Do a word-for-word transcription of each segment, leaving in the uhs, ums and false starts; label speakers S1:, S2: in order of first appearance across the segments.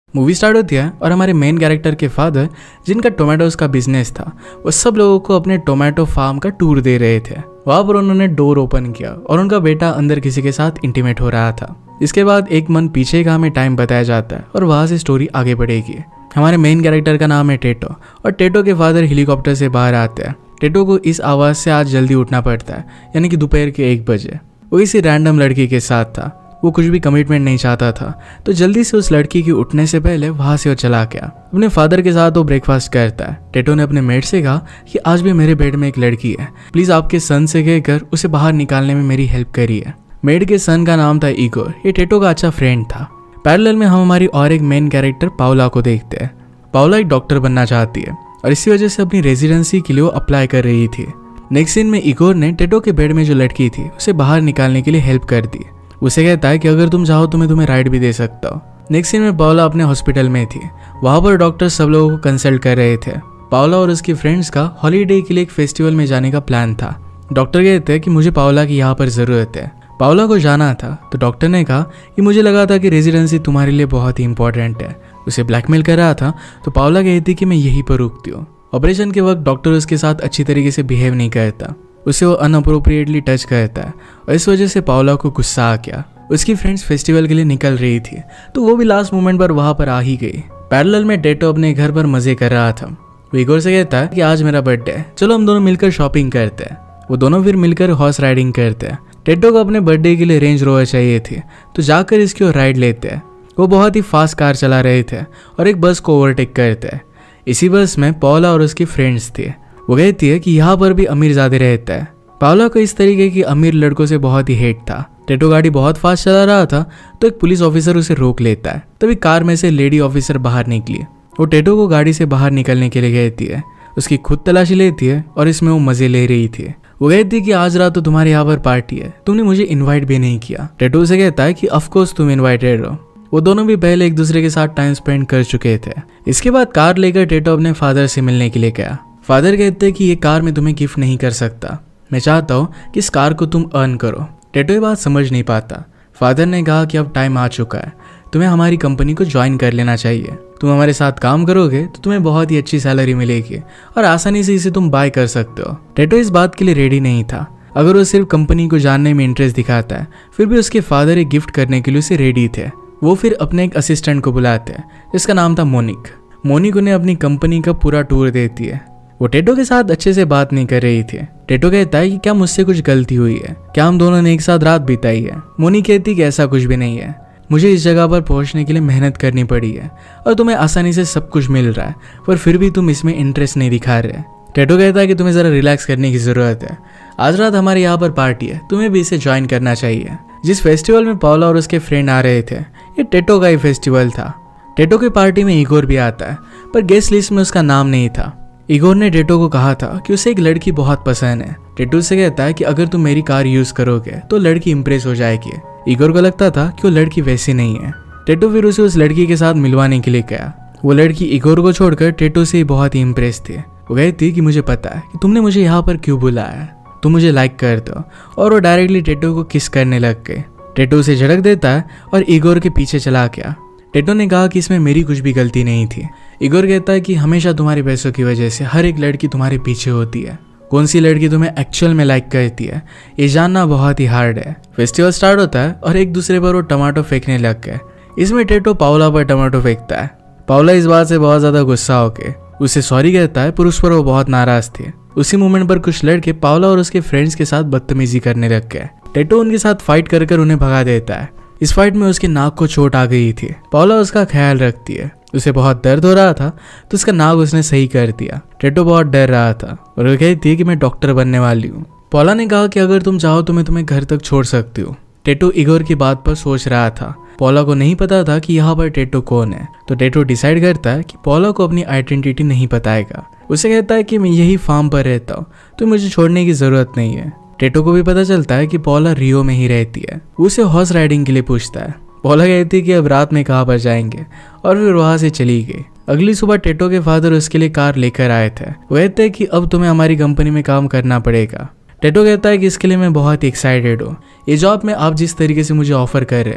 S1: Movie start होती है और हमारे मेन कैरेक्टर के फादर, जिनका टोमेटोज का बिजनेस था, वो सब लोगों को अपने टोमेटो फार्म का टूर दे रहे थे। वहां पर उन्होंने डोर ओपन किया और उनका बेटा अंदर किसी के साथ इंटीमेट हो रहा था। इसके बाद एक मन पीछे का हमें टाइम बताया जाता है और वहां से स्टोरी आगे बढ़ेगी। हमारे मेन कैरेक्टर का नाम है टेटो और टेटो के फादर हेलीकॉप्टर से बाहर आते हैं। टेटो को इस आवाज से आज जल्दी उठना पड़ता है, यानी कि दोपहर के एक बजे। वो किसी रैंडम लड़की के साथ था। वो कुछ भी कमिटमेंट नहीं चाहता था, तो जल्दी से उस लड़की के उठने से पहले वहां से वो चला गया। अपने फादर के साथ वो ब्रेकफास्ट करता है। टेटो ने अपने मेट से कहा कि आज भी मेरे बेड में एक लड़की है, प्लीज आपके सन से कहकर उसे बाहर निकालने में मेरी हेल्प करिए। मेड के सन का नाम था इगोर। ये टेटो का अच्छा फ्रेंड था। पैरेलल में हम हमारी और एक मेन कैरेक्टर पाउला को देखते हैं। पाउला एक डॉक्टर बनना चाहती है और इसी वजह से अपनी रेजिडेंसी के लिए वो अप्लाई कर रही थी। नेक्स्ट सीन में इगोर ने टेटो के बेड में जो लड़की थी उसे बाहर निकालने के लिए हेल्प कर दी। उसे कहता है कि अगर तुम चाहो तो मैं तुम्हें राइड भी दे सकता हूँ। नेक्स्ट सीन में पाउला अपने हॉस्पिटल में थी। वहां पर डॉक्टर सब लोगों को कंसल्ट कर रहे थे। पाउला और उसकी फ्रेंड्स का हॉलीडे के लिए एक फेस्टिवल में जाने का प्लान था। डॉक्टर कहते हैं कि मुझे पाउला की यहाँ पर जरूरत है। पाउला को जाना था तो डॉक्टर ने कहा कि मुझे लगा था कि रेजिडेंसी तुम्हारे लिए बहुत ही इंपॉर्टेंट है। उसे ब्लैकमेल कर रहा था तो पाउला कहती कि मैं यहीं पर रुकती हूँ। ऑपरेशन के वक्त डॉक्टर उसके साथ अच्छी तरीके से बिहेव नहीं करता, उसे वो अनअप्रोप्रिएटली टच करता है और इस वजह से पाउला को गुस्सा आ गया। उसकी फ्रेंड्स फेस्टिवल के लिए निकल रही थी तो वो भी लास्ट मोमेंट पर वहां पर आ ही गई। पैरेलल में टेटो अपने घर पर मजे कर रहा था। वो इगोर से कहता है कि आज मेरा बर्थडे है, चलो हम दोनों मिलकर शॉपिंग करते हैं। वो दोनों फिर मिलकर हॉर्स राइडिंग करते हैं। टेटो को अपने बर्थडे के लिए रेंज रोवर चाहिए थी तो जाकर इसकी ओर राइड लेते हैं। वो बहुत ही फास्ट कार चला रहे थे और एक बस को ओवरटेक करते हैं। इसी बस में पाउला और उसकी फ्रेंड्स थे। वो कहती है कि यहाँ पर भी अमीर ज़्यादा रहता है। पाउला को इस तरीके की अमीर लड़कों से बहुत ही हेट था। टेटो गाड़ी बहुत फास्ट चला रहा था तो एक पुलिस ऑफिसर उसे रोक लेता है। तभी कार में से लेडी ऑफिसर बाहर निकली। वो टेटो को गाड़ी से बाहर निकलने के लिए कहती है। उसकी खुद तलाशी लेती है और इसमें वो मजे ले रही थी। वो कहती है कि आज रात तो तुम्हारे यहाँ पर पार्टी है, तुमने मुझे इन्वाइट भी नहीं किया। टेटो से कहता है कि ऑफकोर्स तुम इन्वाइटेड हो। वो दोनों भी पहले एक दूसरे के साथ टाइम स्पेंड कर चुके थे। इसके बाद कार लेकर टेटो अपने फादर से मिलने के लिए गया। फादर कहते हैं कि ये कार मैं तुम्हें गिफ्ट नहीं कर सकता, मैं चाहता हूँ कि इस कार को तुम अर्न करो। टेटो ये बात समझ नहीं पाता। फादर ने कहा कि अब टाइम आ चुका है, तुम्हें हमारी कंपनी को ज्वाइन कर लेना चाहिए। तुम हमारे साथ काम करोगे तो तुम्हें बहुत ही अच्छी सैलरी मिलेगी और आसानी से इसे तुम बाय कर सकते हो। टेटो इस बात के लिए रेडी नहीं था। अगर वो सिर्फ कंपनी को जानने में इंटरेस्ट दिखाता है, फिर भी उसके फादर एक गिफ्ट करने के लिए उसे रेडी थे। वो फिर अपने एक असिस्टेंट को बुलाते हैं जिसका नाम था मोनिक। मोनिक उन्हें अपनी कंपनी का पूरा टूर देती है। वो टेटो के साथ अच्छे से बात नहीं कर रही थी। टेटो कहता है कि क्या मुझसे कुछ गलती हुई है, क्या हम दोनों ने एक साथ रात बिताई है। मोनी कहती कि ऐसा कुछ भी नहीं है, मुझे इस जगह पर पहुंचने के लिए मेहनत करनी पड़ी है और तुम्हें आसानी से सब कुछ मिल रहा है, पर फिर भी तुम इसमें इंटरेस्ट नहीं दिखा रहे। टेटो कहता है कि तुम्हें जरा रिलैक्स करने की जरूरत है। आज रात हमारे यहाँ पर पार्टी है, तुम्हें भी इसे ज्वाइन करना चाहिए। जिस फेस्टिवल में पाउला और उसके फ्रेंड आ रहे थे, ये टेटो का ही फेस्टिवल था। टेटो की पार्टी में इगोर भी आता है, पर गेस्ट लिस्ट में उसका नाम नहीं था। इगोर ने टेटो को कहा था कि उसे एक लड़की बहुत पसंद है। टेटो से कहता है कि अगर तुम मेरी कार यूज करोगे तो लड़की इंप्रेस हो जाएगी। इगोर को लगता था कि वो लड़की वैसी नहीं है। टेटो फिर उसे उस लड़की के साथ मिलवाने के लिए गया। वो लड़की इगोर को छोड़कर टेटो से बहुत ही इंप्रेस थी। वो कहती कि मुझे पता है कि तुमने मुझे यहाँ पर क्यों बुलाया है, तुम मुझे लाइक कर दो। और वो डायरेक्टली टेटो को किस करने लग गए। टेटो उसे झड़क देता है और इगोर के पीछे चला गया। टेटो ने कहा कि इसमें मेरी कुछ भी गलती नहीं थी। इगोर कहता है कि हमेशा तुम्हारे पैसों की वजह से हर एक लड़की तुम्हारे पीछे होती है। कौन सी लड़की तुम्हें एक्चुअल में लाइक करती है ये जानना बहुत ही हार्ड है। फेस्टिवल स्टार्ट होता है और एक दूसरे पर वो टमाटो फेंकने लग गए। इसमें टेटो पाउला पर टमाटो फेंकता है। पाउला इस बात से बहुत ज्यादा गुस्सा होके उसे सॉरी कहता है, पर उस पर वो बहुत नाराज थे। उसी मोमेंट पर कुछ लड़के पाउला और उसके फ्रेंड्स के साथ बदतमीजी करने लग गए। टेटो उनके साथ फाइट कर कर उन्हें भगा देता है। इस फाइट में उसके नाक को चोट आ गई थी। पाउला उसका ख्याल रखती है। उसे बहुत दर्द हो रहा था तो उसका नाक उसने सही कर दिया। टेटो बहुत डर रहा था और वो कहती है कि मैं डॉक्टर बनने वाली हूँ। पाउला ने कहा कि अगर तुम चाहो तो मैं तुम्हें घर तक छोड़ सकती हूँ। टेटो इगोर की बात पर सोच रहा था। पाउला को नहीं पता था कि यहाँ पर टेटो कौन है, तो टेटो डिसाइड करता है कि पाउला को अपनी आइडेंटिटी नहीं बताएगा। उसे कहता है कि मैं यही फार्म पर रहता हूँ तो मुझे छोड़ने की जरूरत नहीं है। टेटो को भी पता चलता है कि पाउला रियो में ही रहती है। उसे हॉर्स राइडिंग के लिए पूछता है। पाउला कहती है कि अब रात में कहाँ पर जाएंगे और फिर वहां से चली गई। अगली सुबह टेटो के फादर उसके लिए कार लेकर आए थे। वो कहते हैं कि अब तुम्हें हमारी कंपनी में काम करना पड़ेगा। टेटो कहता है कि इसके लिए मैं बहुत ही एक्साइटेड हूँ। ये जॉब में आप जिस तरीके से मुझे ऑफर कर रहे हैं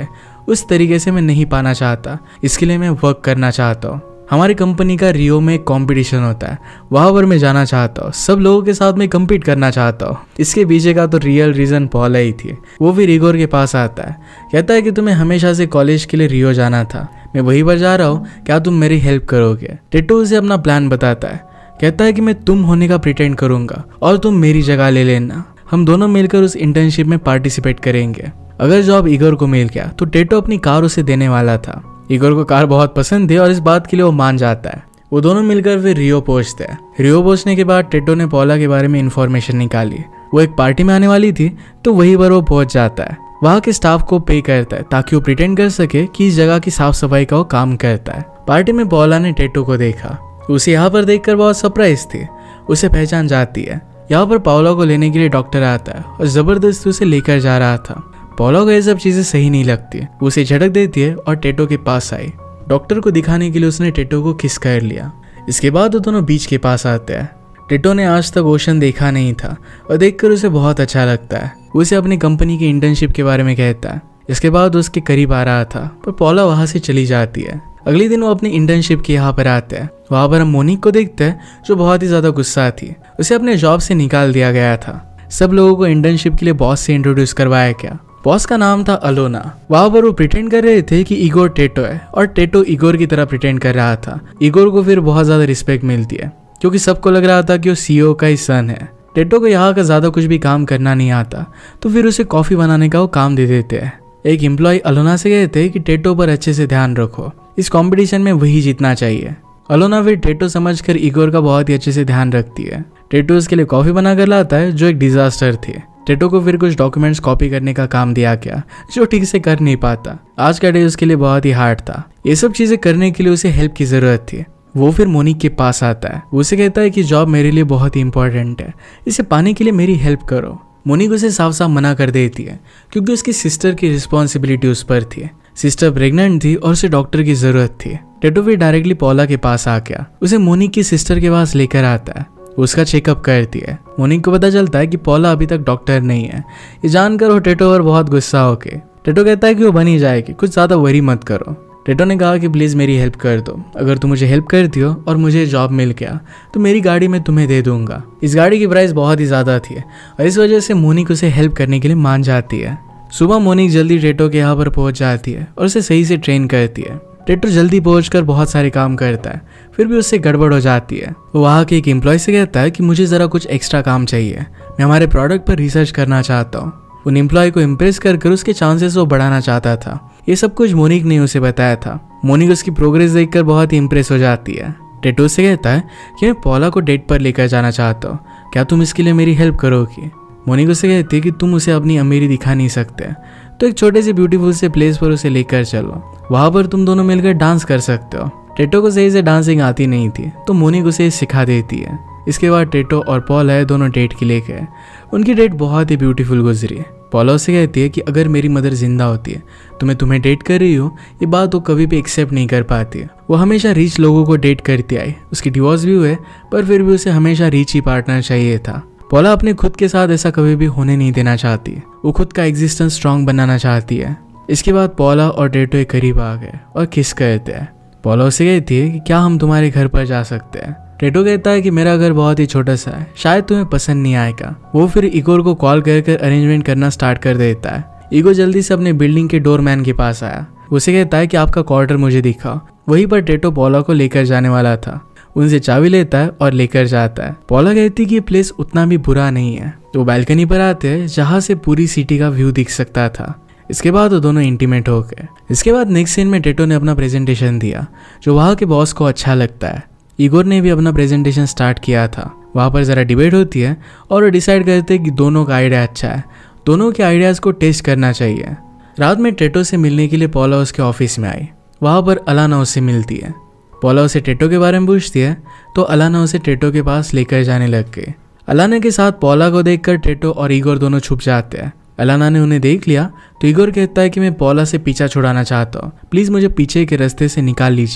S1: उस तरीके से मैं नहीं पाना चाहता, इसके लिए मैं वर्क करना चाहता हूँ। हमारी कंपनी का रियो में एक कॉम्पिटिशन होता है, वहाँ पर मैं जाना चाहता हूँ, सब लोगों के साथ मैं कम्पीट करना चाहता हूँ। इसके पीछे का तो रियल रीज़न पॉला ही थी। वो फिर इगोर के पास आता है, कहता है कि तुम्हें हमेशा से कॉलेज के लिए रियो जाना था, मैं वहीं पर जा रहा हूँ, क्या तुम मेरी हेल्प करोगे। टेटो उसे अपना प्लान बताता है, कहता है कि मैं तुम होने का प्रिटेंड करूँगा और तुम मेरी जगह ले लेना, हम दोनों मिलकर उस इंटर्नशिप में पार्टिसिपेट करेंगे। अगर जॉब इगोर को मिल गया तो टेटो अपनी कार उसे देने वाला था। इगोर को कार बहुत पसंद थी और इस बात के लिए वो मान जाता है। वो दोनों मिलकर फिर रियो पहुंचते हैं। रियो पहुंचने के बाद टेटो ने पॉला के बारे में इंफॉर्मेशन निकाली। वो एक पार्टी में आने वाली थी तो वहीं पर वो पहुंच जाता है। वहाँ के स्टाफ को पे करता है ताकि वो प्रिटेंड कर सके कि इस जगह की साफ सफाई का वो काम करता है। पार्टी में पॉला ने टेटो को देखा, उसे यहाँ पर देखकर बहुत सरप्राइज थी। उसे पहचान जाती है। यहाँ पर पॉला को लेने के लिए डॉक्टर आता है और जबरदस्ती उसे लेकर जा रहा था। पॉला को ये सब चीजें सही नहीं लगती, वो उसे झटक देती है और टेटो के पास आई। डॉक्टर को दिखाने के लिए उसने टेटो को किस कर लिया। इसके बाद वो दोनों बीच के पास आते हैं। टेटो ने आज तक ओशन देखा नहीं था और देखकर उसे बहुत अच्छा लगता है। उसे अपनी कंपनी की इंटर्नशिप के बारे में कहता है। इसके बाद उसके करीब आ रहा था पर पॉला वहां से चली जाती है। अगले दिन वो अपनी इंटर्नशिप के यहाँ पर आते हैं। वहां पर हम मोनिक को देखते हैं जो बहुत ही ज्यादा गुस्सा थी। उसे अपने जॉब से निकाल दिया गया था। सब लोगों को इंटर्नशिप के लिए बॉस से इंट्रोड्यूस करवाया गया। बॉस का नाम था अलोना। वहां पर वो प्रिटेंड कर रहे थे कि इगोर टेटो है और टेटो इगोर की तरह प्रिटेंड कर रहा था। इगोर को फिर बहुत ज्यादा रिस्पेक्ट मिलती है क्योंकि सबको लग रहा था कि वो सीईओ का ही सन है। टेटो को यहाँ का ज्यादा कुछ भी काम करना नहीं आता तो फिर उसे कॉफी बनाने का वो काम दे देते हैं। एक एम्प्लॉय अलोना से कहते हैं कि टेटो पर अच्छे से ध्यान रखो, इस कंपटीशन में वही जीतना चाहिए। अलोना फिर टेटो समझकर इगोर का बहुत ही अच्छे से ध्यान रखती है। टेटो उसके लिए कॉफी बना कर लाता है जो एक डिजास्टर थी। टेटो को फिर कुछ डॉक्यूमेंट्स कॉपी करने का काम दिया गया जो ठीक से कर नहीं पाता। आज का डे उसके लिए बहुत ही हार्ड था। ये सब चीजें करने के लिए उसे हेल्प की जरूरत थी। वो फिर मोनिक के पास आता है। उसे कहता है कि जॉब मेरे लिए बहुत ही इंपॉर्टेंट है, इसे पाने के लिए मेरी हेल्प करो। मोनिक उसे साफ साफ मना कर देती है क्योंकि उसकी सिस्टर की रिस्पॉन्सिबिलिटी उस पर थी। सिस्टर प्रेग्नेंट थी और उसे डॉक्टर की जरूरत थी। टेटो फिर डायरेक्टली पॉला के पास आ गया, उसे मोनिक की सिस्टर के पास लेकर आता है। उसका चेकअप करती है। मोनिक को पता चलता है कि पॉला अभी तक डॉक्टर नहीं है। ये जानकर वो टेटो पर बहुत गुस्सा होके टेटो कहता है कि वो बनी जाएगी, कुछ ज्यादा वरी मत करो। टेटो ने कहा कि प्लीज मेरी हेल्प कर दो, अगर तुम मुझे हेल्प करती हो और मुझे जॉब मिल गया तो मेरी गाड़ी मैं तुम्हें दे दूंगा। इस गाड़ी की प्राइस बहुत ही ज्यादा थी और इस वजह से मोनिक उसे हेल्प करने के लिए मान जाती है। सुबह मोनिक जल्दी टेटो के यहाँ पर पहुंच जाती है और उसे सही से ट्रेन करती है। टेटो जल्दी पहुंचकर बहुत सारे काम करता है, फिर भी उससे गड़बड़ हो जाती है। वो वहाँ के एक एम्प्लॉय से कहता है कि मुझे ज़रा कुछ एक्स्ट्रा काम चाहिए, मैं हमारे प्रोडक्ट पर रिसर्च करना चाहता हूँ। उन एम्प्लॉय को इम्प्रेस कर कर उसके चांसेस वो बढ़ाना चाहता था। ये सब कुछ मोनिक ने उसे बताया था। मोनिक उसकी प्रोग्रेस देखकर बहुत ही इम्प्रेस हो जाती है। टेटो से कहता है कि मैं पॉला को डेट पर लेकर जाना चाहता हूँ, क्या तुम इसके लिए मेरी हेल्प करोगी। मोनिक उसे कहती है कि तुम उसे अपनी अमीरी दिखा नहीं सकते, तो एक छोटे से ब्यूटीफुल से प्लेस पर उसे लेकर चलो, वहां पर तुम दोनों मिलकर डांस कर सकते हो। टेटो को सही से डांसिंग आती नहीं थी तो मोनिक उसे सिखा देती है। इसके बाद टेटो और पॉला है दोनों डेट के लिए गए। उनकी डेट बहुत ही ब्यूटीफुल गुजरी। पॉला उसे कहती है कि अगर मेरी मदर जिंदा होती है तो मैं तुम्हें डेट कर रही हूँ, ये बात वो कभी भी एक्सेप्ट नहीं कर पाती। वो हमेशा रिच लोगों को डेट करती आई। उसकी डिवोर्स भी हुए पर फिर भी उसे हमेशा रिच ही पार्टनर चाहिए था। पॉला अपने खुद के साथ ऐसा कभी भी होने नहीं देना चाहती। वो खुद का एग्जिस्टेंस स्ट्रांग बनाना चाहती है। इसके बाद पॉला और टेटो एक करीब आ गए और किस करते हैं। पॉला उसे कहती है कि क्या हम तुम्हारे घर पर जा सकते हैं। टेटो कहता है कि मेरा घर बहुत ही छोटा सा है, शायद तुम्हें पसंद नहीं आएगा। वो फिर इगोर को कॉल कर कर अरेंजमेंट करना स्टार्ट कर देता है। इगोर जल्दी से अपने बिल्डिंग के डोरमैन के पास आया। उसे कहता है कि आपका क्वार्टर मुझे दिखाओ। वहीं पर टेटो पॉला को लेकर जाने वाला था। उनसे चाबी लेता है और लेकर जाता है। पॉला कहती है कि ये प्लेस उतना भी बुरा नहीं है। तो बैल्कनी पर आते हैं जहाँ से पूरी सिटी का व्यू दिख सकता था। इसके बाद वो दोनों इंटीमेट हो गए। इसके बाद नेक्स्ट सीन में टेटो ने अपना प्रेजेंटेशन दिया जो वहाँ के बॉस को अच्छा लगता है। इगोर ने भी अपना प्रेजेंटेशन स्टार्ट किया था। वहाँ पर ज़रा डिबेट होती है और वो डिसाइड करते हैं कि दोनों का आइडिया अच्छा है, दोनों के आइडियाज़ को टेस्ट करना चाहिए। रात में टेटो से मिलने के लिए पॉला उसके ऑफिस में आई। वहाँ पर अलाना उससे मिलती है। पॉला उसे टेटो के बारे में पूछती है तो अलाना उसे टेटो के पास लेकर जाने लग गई। अलाना के साथ पॉला को देखकर टेटो और इगोर दोनों छुप जाते हैं। अलाना ने उन्हें देख लिया तो इगोर कहता है कि मैं पॉला से पीछा छुड़ाना चाहता हूँ, प्लीज मुझे पीछे के रास्ते से निकाल लीजिए,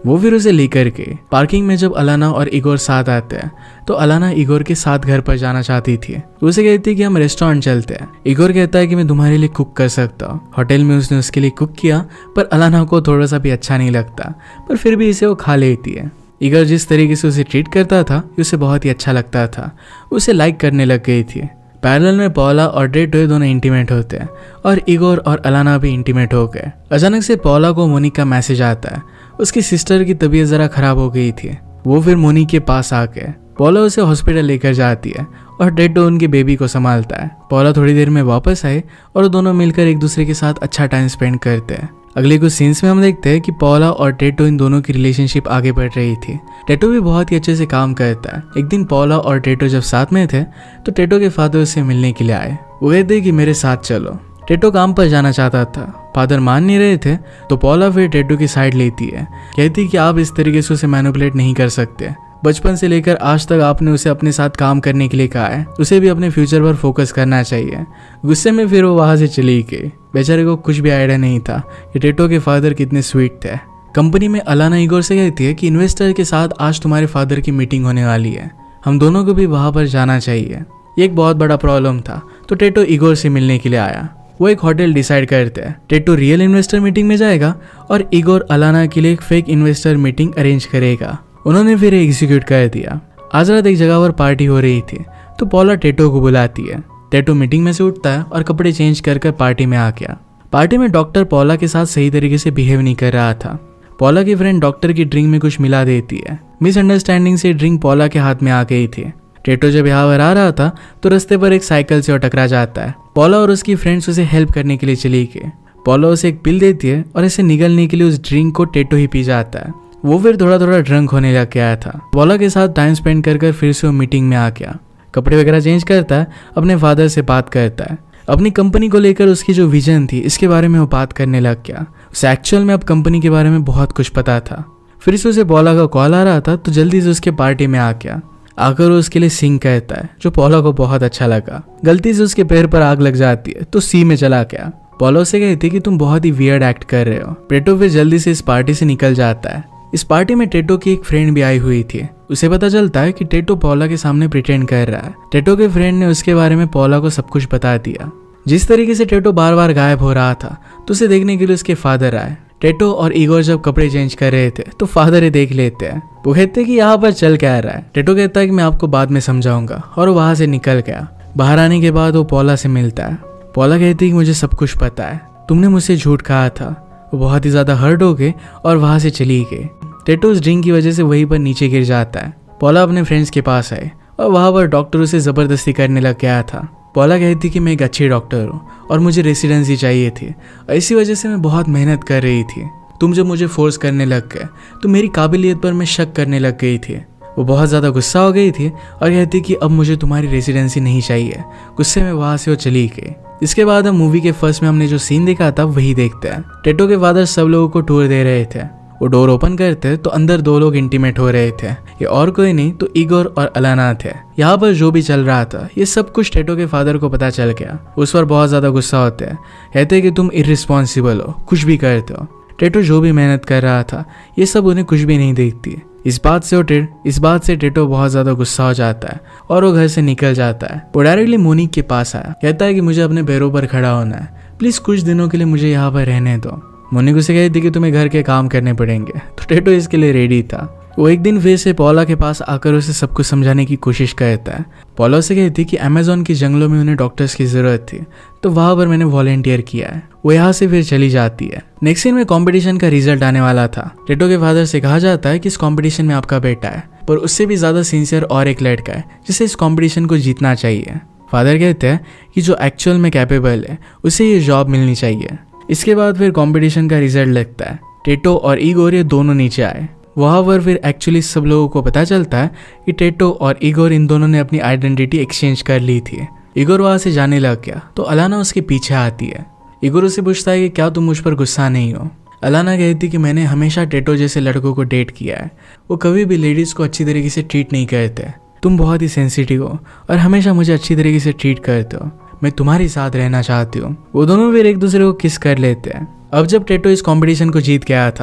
S1: वो फिर उसे लेकर के पार्किंग में जब अलाना और इगोर साथ आते हैं तो अलाना इगोर के साथ घर पर जाना चाहती थी। उसे कहती है कि हम रेस्टोरेंट चलते हैं। इगोर कहता है कि मैं तुम्हारे लिए कुक कर सकता हूँ। होटल में उसने उसके लिए कुक किया, पर अलाना को थोड़ा सा भी अच्छा नहीं लगता, पर फिर भी इसे वो खा लेती है। इगोर जिस तरीके से उसे ट्रीट करता था उसे बहुत ही अच्छा लगता था, उसे लाइक करने लग गई थी। पैरेलल में पॉला और टेटो दोनों इंटीमेट होते हैं और इगोर और अलाना भी इंटीमेट हो गए। अचानक से पॉला को मोनिक का मैसेज आता है। उसकी सिस्टर की तबीयत जरा खराब हो गई थी। वो फिर मोनिक के पास आके पॉला उसे हॉस्पिटल लेकर जाती है और टेटो उनके बेबी को संभालता है। पॉला थोड़ी देर में वापस आए और दोनों मिलकर एक दूसरे के साथ अच्छा टाइम स्पेंड करते हैं। अगले कुछ सीन्स में हम देखते हैं कि पॉला और टेटो इन दोनों की रिलेशनशिप आगे बढ़ रही थी। टेटो भी बहुत ही अच्छे से काम करता है। एक दिन पॉला और टेटो जब साथ में थे तो टेटो के फादर उससे मिलने के लिए आए। वो कहते कि मेरे साथ चलो। टेटो काम पर जाना चाहता था, फादर मान नहीं रहे थे, तो पॉला फिर टेटो की साइड लेती है। कहती कि आप इस तरीके से उसे मैनिपुलेट नहीं कर सकते। बचपन से लेकर आज तक आपने उसे अपने साथ काम करने के लिए कहा है, उसे भी अपने फ्यूचर पर फोकस करना चाहिए। गुस्से में फिर वो वहां से चली गई। बेचारे को कुछ भी आइडिया नहीं था कि टेटो के फादर कितने स्वीट थे। कंपनी में अलाना इगोर से कहती है कि इन्वेस्टर के साथ आज तुम्हारे फादर की मीटिंग होने वाली है, हम दोनों को भी वहां पर जाना चाहिए। ये एक बहुत बड़ा प्रॉब्लम था, तो टेटो इगोर से मिलने के लिए आया। वो एक होटल डिसाइड करते हैं। टेटो रियल इन्वेस्टर मीटिंग में जाएगा और इगोर अलाना के लिए एक फेक इन्वेस्टर मीटिंग अरेंज करेगा। उन्होंने फिर एग्जीक्यूट कर दिया। आज रात एक जगह पर पार्टी हो रही थी, तो पॉला टेटो को बुलाती है। टेटो मीटिंग में से उठता है और कपड़े चेंज कर कर पार्टी में आ गया। पार्टी में डॉक्टर पॉला के साथ सही तरीके से बिहेव नहीं कर रहा था। पॉला की फ्रेंड डॉक्टर की ड्रिंक में कुछ मिला देती है। मिसअंडरस्टैंडिंग से ड्रिंक पॉला के हाथ में आ गई थी। टेटो जब यहाँ पर आ रहा था तो रास्ते पर एक साइकिल से टकरा जाता है। पॉला और उसकी फ्रेंड्स उसे हेल्प करने के लिए चली गई। पॉला उसे एक पिल देती है और इसे निगलने के लिए उस ड्रिंक को टेटो ही पी जाता है। वो फिर थोड़ा थोड़ा ड्रंक होने लग गया था। पॉला के साथ टाइम स्पेंड कर कर फिर से वो मीटिंग में आ गया। कपड़े वगैरह चेंज करता है, अपने फादर से बात करता है। अपनी कंपनी को लेकर उसकी जो विजन थी इसके बारे में वो बात करने लग गया। उसे एक्चुअल में अब कंपनी के बारे में बहुत कुछ पता था। फिर से उसे पॉला का कॉल आ रहा था, तो जल्दी से उसके पार्टी में आ गया। आकर वो उसके लिए सिंग कहता है, जो पॉला को बहुत अच्छा लगा। गलती से उसके पैर पर आग लग जाती है तो सी में चला गया। पॉला से कहती कि तुम बहुत ही वियर्ड एक्ट कर रहे हो। टेटो फिर जल्दी से इस पार्टी से निकल जाता है। इस पार्टी में टेटो की एक फ्रेंड भी आई हुई थी। उसे पता चलता है कि टेटो पॉला के सामने प्रिटेंड कर रहा है। टेटो के फ्रेंड ने उसके बारे में पॉला को सब कुछ बता दिया। जिस तरीके से टेटो बार बार गायब हो रहा था तो उसे देखने के लिए उसके फादर आए। टेटो और इगोर जब कपड़े चेंज कर रहे थे तो फादर ये देख लेते हैं। वो कहते हैं कि यहाँ पर चल क्या रहा है। टेटो कहता है कि मैं आपको बाद में समझाऊंगा, और वो वहां से निकल गया। बाहर आने के बाद वो पॉला से मिलता है। पॉला कहती है कि मुझे सब कुछ पता है, तुमने मुझसे झूठ कहा था। वो बहुत ही ज्यादा हर्ट हो गए और वहां से चली गई। टेटो उस ड्रिंक की वजह से वहीं पर नीचे गिर जाता है। पॉला अपने फ्रेंड्स के पास आए और वहां पर डॉक्टर उसे जबरदस्ती करने लग गया था। पॉला कहती कि मैं एक अच्छी डॉक्टर हूँ और मुझे रेसिडेंसी चाहिए थी, इसी वजह से मैं बहुत मेहनत कर रही थी। तुम जब मुझे फोर्स करने लग गए तो मेरी काबिलियत पर मैं शक करने लग गई थी। वो बहुत ज़्यादा गुस्सा हो गई थी और कहती कि अब मुझे तुम्हारी रेसिडेंसी नहीं चाहिए। गुस्से में वहाँ से वो चली गई। इसके बाद हम मूवी के फर्स्ट में हमने जो सीन देखा था वही देखते हैं। टेटो के फादर सब लोगों को टूर दे रहे थे। वो डोर ओपन करते तो अंदर दो लोग इंटीमेट हो रहे थे। ये और कोई नहीं तो इगोर और अलाना थे। यहाँ पर जो भी चल रहा था ये सब कुछ टेटो के फादर को पता चल गया। उस पर बहुत ज्यादा गुस्सा होते हैं। कहते हैं कि तुम इररिस्पॉन्सिबल हो, कुछ भी करते हो। टेटो जो भी मेहनत कर रहा था ये सब उन्हें कुछ भी नहीं देखती। इस बात से टेट इस बात से टेटो बहुत ज्यादा गुस्सा हो जाता है और वो घर से निकल जाता है। वो डायरेक्टली मोनिक के पास आया। कहता है कि मुझे अपने पैरों पर खड़ा होना है, प्लीज कुछ दिनों के लिए मुझे यहाँ पर रहने दो। मोनिक उसे कहती कि तुम्हें घर के काम करने पड़ेंगे, तो टेटो इसके लिए रेडी था। वो एक दिन फिर से पॉला के पास आकर उसे सब कुछ समझाने की कोशिश करता है। पॉला उसे कहती कि अमेजोन के जंगलों में उन्हें डॉक्टर्स की जरूरत थी, तो वहां पर मैंने वॉलेंटियर किया है। वो यहाँ से फिर चली जाती है। नेक्स्ट सीन में कंपटीशन का रिजल्ट आने वाला था। टेटो के फादर से कहा जाता है कि इस कंपटीशन में आपका बेटा है, पर उससे भी ज्यादा सिंसियर और एक लड़का है जिसे इस कंपटीशन को जीतना चाहिए। फादर कहते हैं कि जो एक्चुअल में कैपेबल है उसे ये जॉब मिलनी चाहिए। इसके बाद फिर कंपटीशन का रिजल्ट लगता है। टेटो और इगोर ये दोनों नीचे आए। वहाँ पर फिर एक्चुअली सब लोगों को पता चलता है कि टेटो और इगोर इन दोनों ने अपनी आइडेंटिटी एक्सचेंज कर ली थी। इगोर वहाँ से जाने लग गया तो अलाना उसके पीछे आती है। इगोर उससे पूछता है कि क्या तुम मुझ पर गुस्सा नहीं हो। अलाना कहती कि मैंने हमेशा टेटो जैसे लड़कों को डेट किया है, वो कभी भी लेडीज को अच्छी तरीके से ट्रीट नहीं करते। तुम बहुत ही सेंसिटिव हो और हमेशा मुझे अच्छी तरीके से ट्रीट करते हो। मैं तुम्हारे साथ रहना चाहती हूँ। वो दोनों फिर एक दूसरे को किस कर लेते हैं। अब जब टेटो इस कंपटीशन को जीत के आया था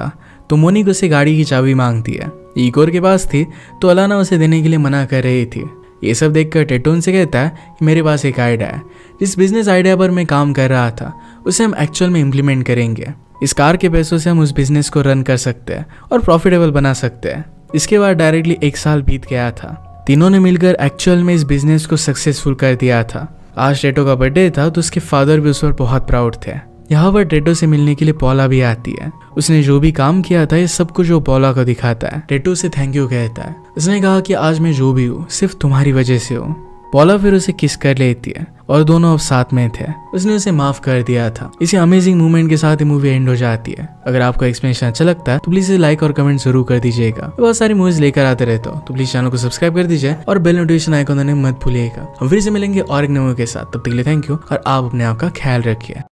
S1: तो मोनिक उसे गाड़ी की चाबी मांगती है। इगोर के पास थी तो अलाना उसे देने के लिए मना कर रही थी। ये सब देखकर टेटो उनसे कहता है कि मेरे पास एक आइडिया है। जिस बिजनेस आइडिया पर मैं काम कर रहा था उसे हम एक्चुअल में इम्प्लीमेंट करेंगे। इस कार के पैसों से हम उस बिजनेस को रन कर सकते हैं और प्रॉफिटेबल बना सकते हैं। इसके बाद डायरेक्टली एक साल बीत गया था। तीनों ने मिलकर एक्चुअल में इस बिजनेस को सक्सेसफुल कर दिया था। आज टेटो का बर्थडे था तो उसके फादर भी उस पर बहुत प्राउड थे। यहाँ पर टेटो से मिलने के लिए पॉला भी आती है। उसने जो भी काम किया था ये सब कुछ वो पॉला को दिखाता है। टेटो से थैंक यू कहता है। उसने कहा कि आज मैं जो भी हूँ सिर्फ तुम्हारी वजह से हूँ। पॉला फिर उसे किस कर लेती है और दोनों अब साथ में थे। उसने उसे माफ कर दिया था। इसी अमेजिंग मूवमेंट के साथ ये मूवी एंड हो जाती है। अगर आपको एक्सप्लेनेशन अच्छा लगता है तो प्लीज इसे लाइक और कमेंट जरूर कर दीजिएगा। बहुत सारी मूवीज लेकर आते रहता हूँ तो प्लीज चैनल को सब्सक्राइब कर दीजिए और बेल नोटिफिकेशन आइकॉन देना मत भूलिएगा। हम फिर से मिलेंगे और एक नए मूवी के साथ। तब तक के लिए थैंक यू और आप अपने आप का ख्याल रखिए।